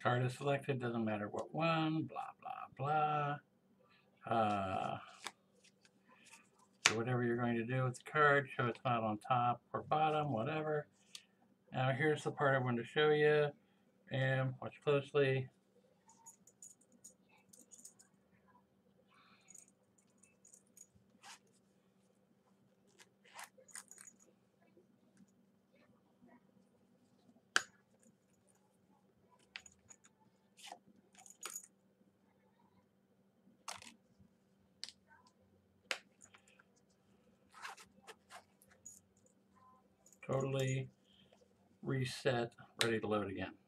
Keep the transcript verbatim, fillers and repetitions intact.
Card is selected, doesn't matter what one, blah, blah, blah. Uh, do whatever you're going to do with the card, show it's not on top or bottom, whatever. Now here's the part I wanted to show you, and watch closely. Totally reset, ready to load again.